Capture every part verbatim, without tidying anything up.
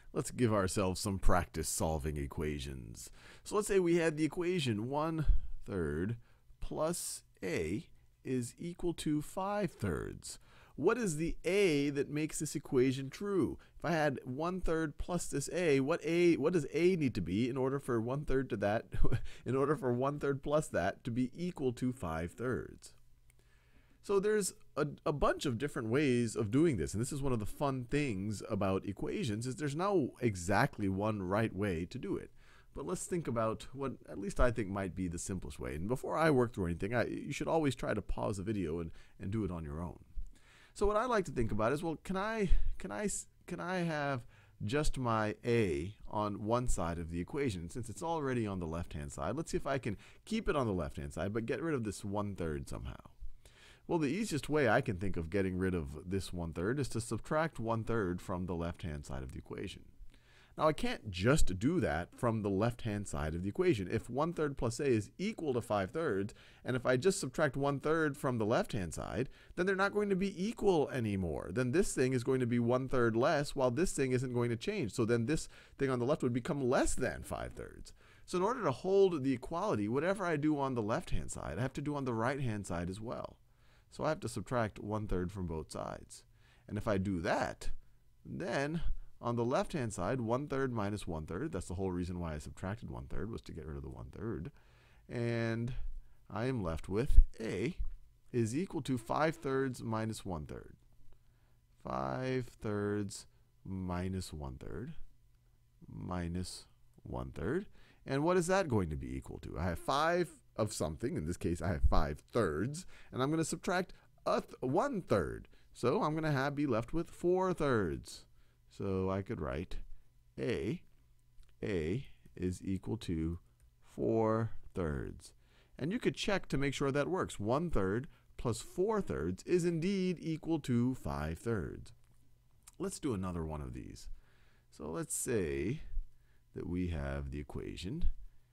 let's give ourselves some practice solving equations. So let's say we had the equation one third plus a is equal to five thirds. What is the a that makes this equation true? If I had one third plus this a, what a what does a need to be in order for one third to that, in order for one third plus that to be equal to five thirds? So there's a, a bunch of different ways of doing this, and this is one of the fun things about equations, is there's no exactly one right way to do it. But let's think about what at least I think might be the simplest way. And before I work through anything, I, you should always try to pause the video and, and do it on your own. So what I like to think about is, well, can I, can I, can I have just my a on one side of the equation? Since it's already on the left-hand side, let's see if I can keep it on the left-hand side, but get rid of this one-third somehow. Well, the easiest way I can think of getting rid of this one-third is to subtract one-third from the left-hand side of the equation. Now, I can't just do that from the left-hand side of the equation. If one third plus a is equal to five thirds, and if I just subtract one third from the left-hand side, then they're not going to be equal anymore. Then this thing is going to be one third less, while this thing isn't going to change. So then this thing on the left would become less than five thirds. So in order to hold the equality, whatever I do on the left-hand side, I have to do on the right-hand side as well. So I have to subtract one third from both sides. And if I do that, then on the left-hand side, one third minus one third, that's the whole reason why I subtracted one third, was to get rid of the one third. And I am left with a is equal to five thirds minus one third. five thirds minus one third minus one third. And what is that going to be equal to? I have five of something. In this case, I have five thirds. And I'm going to subtract a th one third. So I'm going to have be left with four thirds. So I could write a, a is equal to four thirds. And you could check to make sure that works. one third plus four thirds is indeed equal to five thirds. Let's do another one of these. So let's say that we have the equation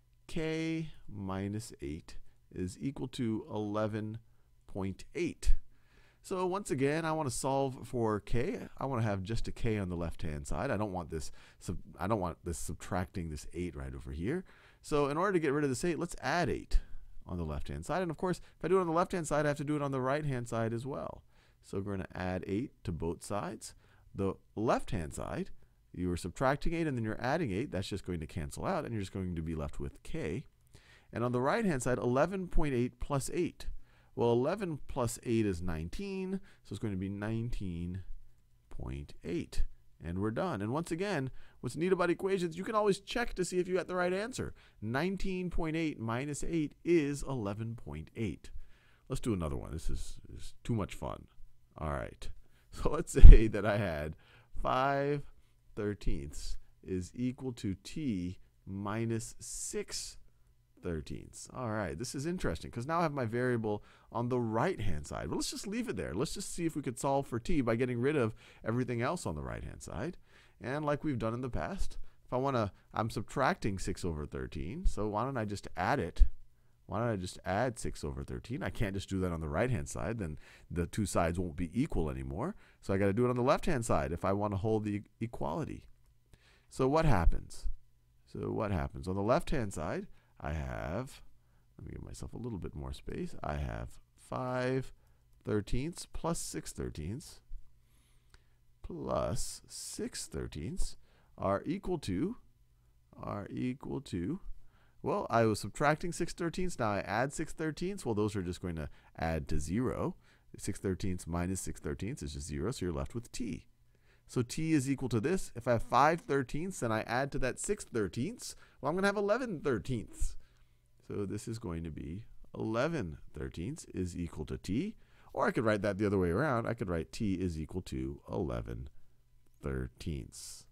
k minus eight is equal to eleven point eight. So once again, I want to solve for k. I want to have just a k on the left-hand side. I don't want this sub I don't want this subtracting this eight right over here. So in order to get rid of this eight, let's add eight on the left-hand side. And of course, if I do it on the left-hand side, I have to do it on the right-hand side as well. So we're going to add eight to both sides. The left-hand side, you are subtracting eight and then you're adding eight. That's just going to cancel out, and you're just going to be left with k. And on the right-hand side, eleven point eight plus eight. Well, eleven plus eight is nineteen, so it's going to be nineteen point eight. And we're done. And once again, what's neat about equations, you can always check to see if you got the right answer. nineteen point eight minus eight is eleven point eight. Let's do another one. This is, is too much fun. All right. So let's say that I had five thirteenths is equal to t minus six thirteenths. All right, this is interesting because now I have my variable on the right-hand side. But let's just leave it there. Let's just see if we could solve for t by getting rid of everything else on the right-hand side. And like we've done in the past, if I want to, I'm subtracting six over thirteen. So why don't I just add it? Why don't I just add six over thirteen? I can't just do that on the right-hand side. Then the two sides won't be equal anymore. So I got to do it on the left-hand side if I want to hold the equality. So what happens? So what happens? On the left-hand side, I have, let me give myself a little bit more space. I have five thirteenths plus six thirteenths plus six thirteenths are equal to, are equal to, well, I was subtracting six thirteenths. Now I add six thirteenths. Well, those are just going to add to zero. six thirteenths minus six thirteenths is just zero, so you're left with t. So t is equal to this. If I have five thirteenths and I add to that six thirteenths, well, I'm going to have eleven thirteenths. So this is going to be eleven thirteenths is equal to t. Or I could write that the other way around. I could write t is equal to eleven thirteenths.